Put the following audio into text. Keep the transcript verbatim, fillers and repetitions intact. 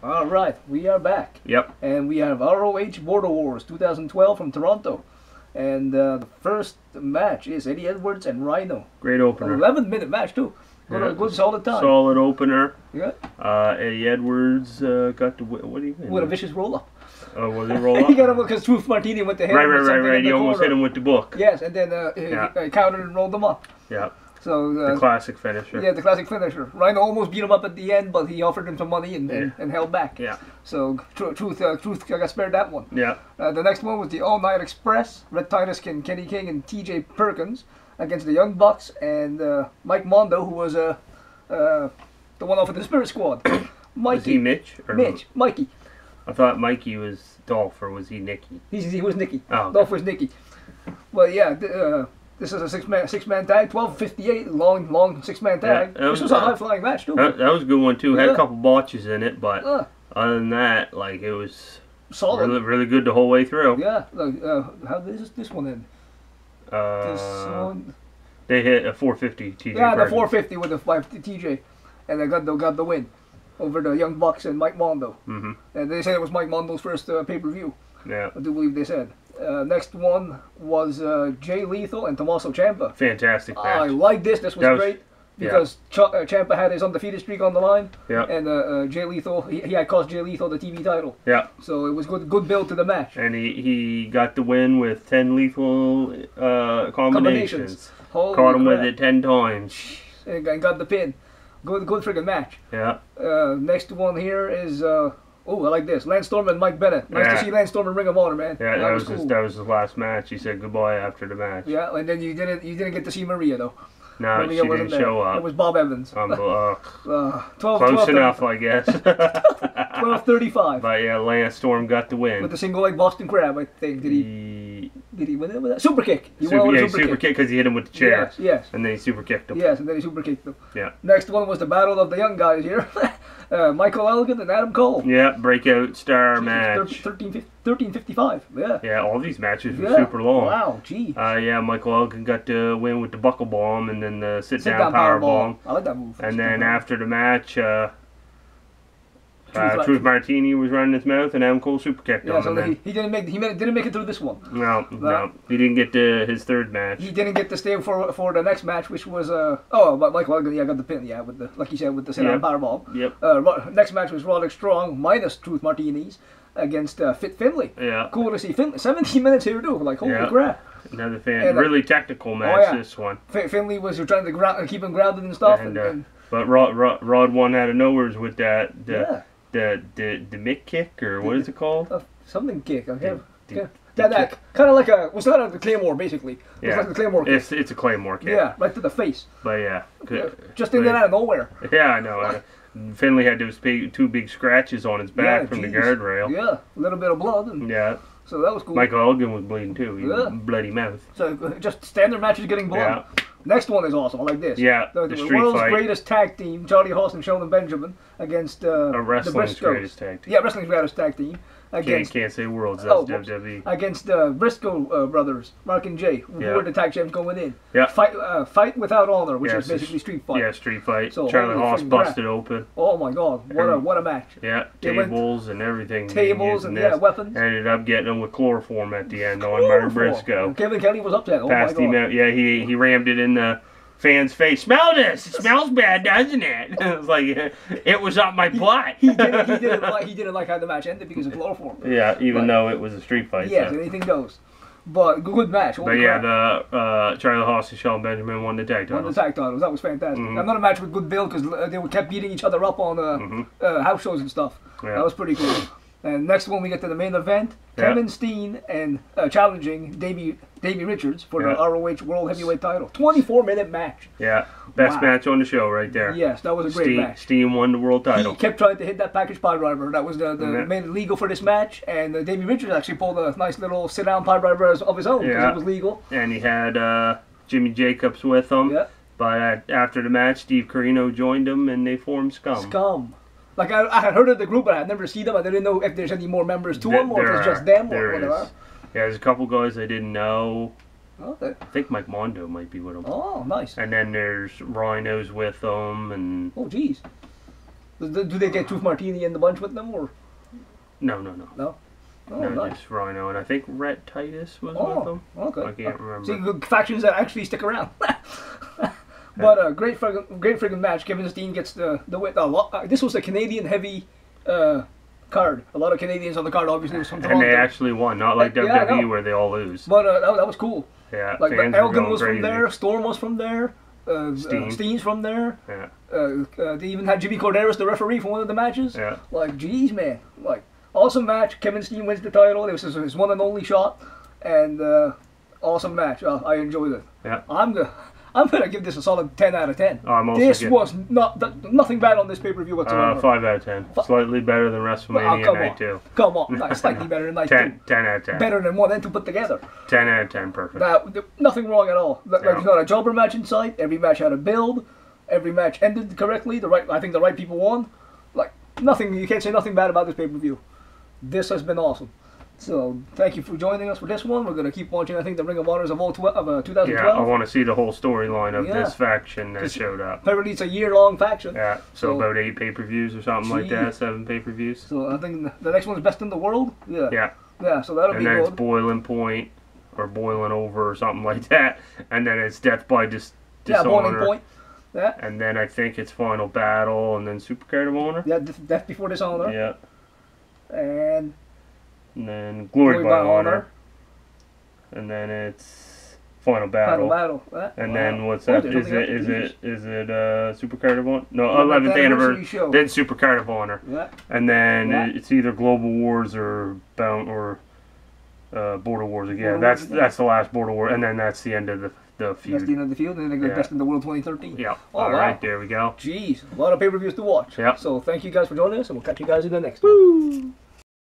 All right, we are back. Yep. And we have R O H Border Wars twenty twelve from Toronto. And uh, the first match is Eddie Edwards and Rhino. Great opener. eleven minute match, too. Good, Yeah. good solid time. Solid opener. Yeah. Uh, Eddie Edwards uh, got the win. What do you mean? With a vicious roll up. Oh, was it roll up? He got him because Truth Martini went to hit Right, him right, with right, something right. in He the almost corner. hit him with the book. Yes, and then uh, Yeah. he, he countered and rolled him up. Yeah. So uh, The classic finisher. Yeah, the classic finisher. Rhino almost beat him up at the end, but he offered him some money and, and, Yeah. and held back. Yeah. So tr- Truth, uh, Truth got spared that one. Yeah. Uh, the next one was the All Night Express. Red Titus and Kenny King and T J Perkins against the Young Bucks and uh, Mike Mondo, who was uh, uh, the one off of the Spirit Squad. Mikey. Was he Mitch? Or Mitch. Mikey. I thought Mikey was Dolph, or was he Nicky? He's, he was Nicky. Oh, okay. Dolph was Nicky. Well, yeah, th- uh, this is a six man six man tag, twelve fifty-eight, long, long six man tag. Yeah, that this was was, a uh, high flying match, too. That, that was a good one, too. Had Yeah. a couple botches in it, but Uh, other than that, like, it was solid. really, really good the whole way through. Yeah, look, uh, how did this, this one end? This Uh, one. they hit a four fifty T J Yeah, the Perkins. four fifty with the five T J, and they got the got the win over the Young Bucks and Mike Mondo. Mm-hmm. And they said it was Mike Mondo's first uh, pay per view. Yeah. I do believe they said. Uh, next one was uh, Jay Lethal and Tommaso Ciampa. Fantastic match. I like this. This was, That was- great because Ch- uh, Ciampa had his undefeated streak on the line, Yeah. and uh, uh, Jay Lethal he, he had cost Jay Lethal the T V title. Yeah. So it was good good build to the match. And he, he got the win with ten lethal uh, combinations. Combinations. Holy Caught him crap. with it ten times. And, and got the pin. Good good friggin' match. Yeah. Uh, next one here is uh, oh I like this Lance Storm and Mike Bennett. Nice Yeah. to see Lance Storm in Ring of Honor, man. Yeah, that, was, cool. his, that was his last match. He said goodbye after the match. Yeah, and then you didn't you didn't get to see Maria though. No, Maria she wasn't didn't there. show It up. was Bob Evans. Um, uh, uh, twelve, close twelve, enough, I guess. twelve thirty-five But yeah, Lance Storm got the win. with the single leg Boston Crab. I think did he He, did he win it with that super kick? He super, won with yeah, a super, super, kick because he hit him with the chair. Yes, yes, And then he super kicked him. yes, and then he super kicked them. Yeah. Next one was the battle of the young guys here. uh, Michael Elgin and Adam Cole. Yeah, breakout star Jesus, match. thirteen fifty-five. Yeah. Yeah, all these matches were Yeah. super long. Wow, gee. Uh, yeah, Michael Elgin got the win with the buckle bomb and then the sit, Sit down, down power power bomb. I like that move. And Sit then down power. after the match, uh, Truth uh, Truth Martini was running his mouth and Adam Cole super kicked Yeah, on so him. he, Then. he didn't make he made, didn't make it through this one. No, no, he didn't get to his third match. He didn't get to stay for for the next match, which was uh oh, but Michael Elgin, yeah, got the pin, yeah, with the like you said with the sit down Yep. powerbomb. Yep. Uh, Ro- next match was Roderick Strong minus Truth Martinis against uh, Fit Finley. Yeah. Cool to see Finley. seventeen minutes here too. Like holy Yeah. crap. Another fan, And, uh, really technical match. yeah. This one, Fin- Finley was trying to ground, keep him grounded and stuff, and, and, uh, and but Rod, Rod, Rod won out of nowheres with that the yeah, the the the Mick kick or what is it called? uh, something kick. Okay. The- Yeah. the That, that kind of like a was that like the Claymore basically? It was Yeah. like the Claymore kick. It's it's a Claymore kick. Yeah, right to the face. But yeah, good. Just in and But- out of nowhere. Yeah, I know. Uh, Finley had those big, two big scratches on his back Yeah, from the geez. guardrail. Yeah, a little bit of blood, and Yeah. so that was cool. Michael Elgin was bleeding too. He Yeah. bloody mouth. So uh, just standard matches getting blood. Yeah. Next one is awesome. I like this. Yeah, The, the the street world's fight. greatest tag team, Charlie Haas and Sheldon Benjamin against uh, A the wrestling's Briscoes. greatest tag team. Yeah, wrestling's greatest tag team Can't, against can't say worlds. Oh, That's whoops. W W E. against uh, Briscoe uh, brothers, Mark and Jay, who Yeah. were the tag champs going in. Yeah. Fight, uh, fight without honor, which Yeah, is it's a basically street fight. Yeah, street fight. So, Charlie holy Haas friggin' busted open. Oh my God, what a Every- what a match! Yeah, They went- tables and everything. being Tables used and in yeah, this. weapons. Ended up getting him with chloroform at the end on Mark Briscoe. And Kevin Kelly was upset. Oh Passed my him God. out. Yeah, he he rammed it in the fan's face. Smell this! It smells bad, doesn't it? It was like it was up my butt. He didn't, he didn't like he didn't like how the match ended because of chloroform. Yeah, even But- though it was a street fight. Yes, so. anything goes. But good, good match. But Holy yeah, crap. the uh, Charlie Haas and Sheldon Benjamin won the tag Won titles. the tag titles. That was fantastic. Mhm. Another match with good build because uh, they were kept beating each other up on uh, Mhm. uh, house shows and stuff. Yeah. That was pretty cool. And next one we get to the main event. Yeah. Kevin Steen and uh, challenging Davey Davey Richards for Yeah. the R O H World Heavyweight title. twenty-four minute match. Yeah, best Wow. match on the show right there. Yes, that was a great Steen, match. Steen won the world title. He kept trying to hit that package pile driver. That was the, the Yeah. main legal for this match. And uh, Davey Richards actually pulled a nice little sit down pile driver as- of his own because Yeah. it was legal. And he had uh, Jimmy Jacobs with him. Yeah. But uh, after the match, Steve Corino joined him and they formed Scum. Scum. Like I, I had heard of the group, but I had never seen them. I didn't know if there's any more members to Th- them or if there it's are. just them There or whatever. is. Yeah, there's a couple guys I didn't know. Okay. I think Mike Mondo might be with him. Oh, nice. And then there's Rhinos with them, and Oh, jeez. Do, do they get Truth Martini in the bunch with them, or No, no, no. no? Oh, no, nice. just Rhino, and I think Rhett Titus was one of Oh, them. okay. I can't remember. See, good factions that actually stick around. But uh, great, friggin', great friggin' match. Kevin Steen gets the the win. A lot, uh, this was a Canadian heavy uh, card. A lot of Canadians on the card, obviously, was from And Toronto. they actually won, not like Yeah, I W W E know. where they all lose. But uh, that, that was cool. Yeah, Like fans were Elgin going was crazy. from there, Storm was from there, uh, Steen. uh, Steen's from there. Yeah, Uh, uh, they even had Jimmy Corderas, the referee, for one of the matches. yeah. Like, geez, man. Like, awesome match. Kevin Steen wins the title. It was his, his one and only shot. And uh, awesome match. Uh, I enjoyed it. Yeah. I'm the. I'm gonna give this a solid ten out of ten. Oh, I'm also This giving- was not th- nothing bad on this pay per view whatsoever. Uh, five out of ten. Slightly better than WrestleMania Oh, come Night on. two. Come on, no, slightly better than night ten, two. ten out of ten. Better than one and two put together. ten out of ten, perfect. Now, th- nothing wrong at all. Like, No. there's not a jobber match in sight. Every match had a build. Every match ended correctly. The right, I think the right people won. Like nothing, you can't say nothing bad about this pay per view. This has been awesome. So thank you for joining us for this one. We're gonna keep watching. I think the Ring of Honors of all tw- of uh, twenty Yeah, I twelve. want to see the whole storyline of Yeah. this faction that 'Cause- showed up. Apparently it's a year long faction. Yeah, so, So- about eight pay-per-views or something like Gee. that, seven pay-per-views. So I think the next one is Best in the World. Yeah. Yeah, Yeah. So that'll and be then it's good. Boiling Point or Boiling Over or something like that, and then it's Death by Dis- Yeah, Boiling Dishonor, Point. Yeah. and then I think it's Final Battle, and then Supercard of Honor. Yeah. Death Death Before Dishonor. Yeah, And and then Glory, Glory by, Honor. and then it's Final Battle. Final Battle. Yeah. And Wow. then what's Oh, that? there's Is something it is else. it is it uh Supercard of Honor? No, eleventh eleventh anniversary anniversary. show. Then Supercard of Honor. Yeah. And then Yeah. it's either Global Wars or Bound or uh, Border Wars again. Border that's Wars again. that's the last Border War, and then that's the end of the the That's feud. the end of the field, and then they go Yeah. Best in the World twenty thirteen. Yeah. Oh, All wow. right, there we go. Jeez, a lot of pay per views to watch. Yep. So thank you guys for joining us, and we'll catch you guys in the next one.